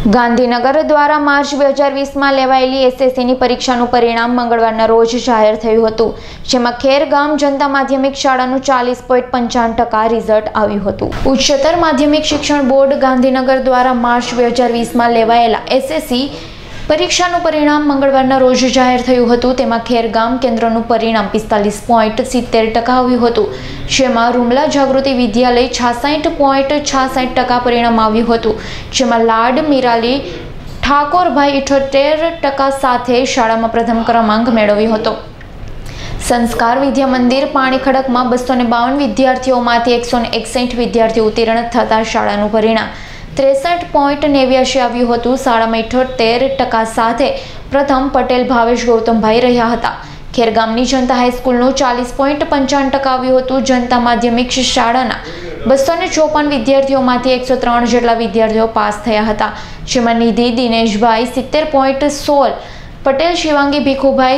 ગાંધીનગર દ્વારા માર્ચ 2020માં લેવાયેલી એસએસસીની પરીક્ષાનું પરિણામ મંગળવારના રોજ જાહેર થયું હતું, જેમાં ખેરગામ જનતા માધ્યમિક શાળાનું 40.55% રિઝલ્ટ આવ્યું હતું. ઉચ્ચતર માધ્યમિક શિક્ષણ બોર્ડ ગાંધીનગર દ્વારા માર્ચ 2020માં લેવાયેલા એસએસસી પરીક્ષાનું પરિણામ મંગળવારના રોજ જાહેર થયું હતું. તેમાં ખેરગામ કેન્દ્રનું પરિણામ 45.70% આવ્યું હતું, જેમાં રૂમલા જાગૃતિ વિદ્યાલય 66.66% પરિણામ આવ્યું હતું, જેમાં લાડ મિરાલી ઠાકોરભાઈ 78% સાથે શાળામાં પ્રથમ ક્રમાંક મેળવ્યો હતો. સંસ્કાર વિદ્યા મંદિર પાણીખડકમાં 252 વિદ્યાર્થીઓમાંથી 161 વિદ્યાર્થીઓ ઉત્તીર્ણ થતા શાળાનું પરિણામ 63.89 આવ્યું હતું. શાળામાં 78% સાથે પ્રથમ પટેલ ભાવેશ ગૌતમભાઈ રહ્યા હતા. ખેરગામની જનતા હાઈસ્કૂલનું 40.55% આવ્યું હતું. જનતા માધ્યમિક શાળાના 254 વિદ્યાર્થીઓમાંથી 103 જેટલા વિદ્યાર્થીઓ પાસ થયા હતા, જેમાં નિધિ દિનેશભાઈ 70.16, પટેલ શિવાંગી ભીખુભાઈ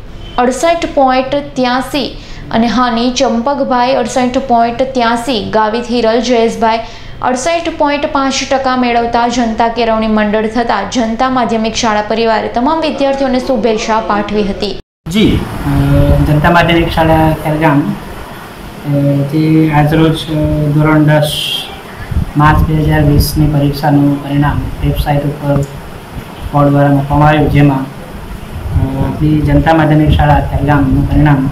68.83 અને હાની ચંપકભાઈ 68.83, ગાવિત હિરલ જયેશભાઈ 68.5% મેળવતા જનતા કેળવણી મંડળ થતા જનતા માધ્યમિક શાળા પરિવારે તમામ વિદ્યાર્થીઓને શુભેચ્છા પાઠવી હતી. જી, જનતા માધ્યમિક શાળા ખેરગામ જે આજરોજ ધોરણ 10 માર્ચ 2020ની પરીક્ષાનું પરિણામ વેબસાઇટ ઉપર બોર્ડ દ્વારા મૂકવામાં આવ્યું, જેમાં આપણી જનતા માધ્યમિક શાળા ખેરગામનું પરિણામ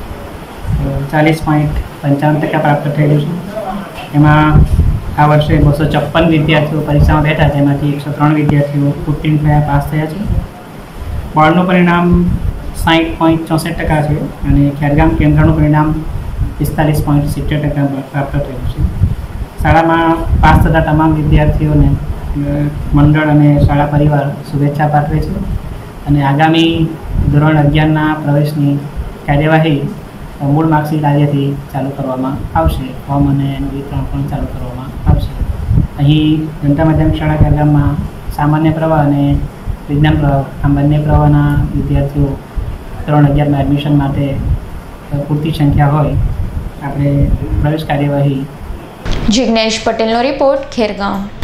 40.55% પ્રાપ્ત થયેલું છે. એમાં આ વર્ષે 254 વિદ્યાર્થીઓ પરીક્ષામાં બેઠા, તેમાંથી 103 વિદ્યાર્થીઓ ઉત્તીર્ણ થયા, પાસ થયા છે. બોર્ડનું પરિણામ 60.64% છે અને ખેરગામ કેન્દ્રનું પરિણામ 45.70% પ્રાપ્ત થયું છે. શાળામાં પાસ થતા તમામ વિદ્યાર્થીઓને મંડળ અને શાળા પરિવાર શુભેચ્છા પાઠવે છે અને આગામી ધોરણ 11ના પ્રવેશની કાર્યવાહી મૂળ માર્કશીટ આજેથી ચાલુ કરવામાં આવશે. ફોર્મ અને એનું વિતરણ પણ ચાલુ કરવામાં આવશે. અહીં જનતા માધ્યમિક શાળા ખેરગામમાં સામાન્ય પ્રવાહ અને વિજ્ઞાન પ્રવાહ આમ બંને પ્રવાહના વિદ્યાર્થીઓ ધોરણ 11માં એડમિશન માટે પૂરતી સંખ્યા હોય આપણે પ્રવેશ કાર્યવાહી. જિગ્નેશ પટેલનો રિપોર્ટ, ખેરગામ.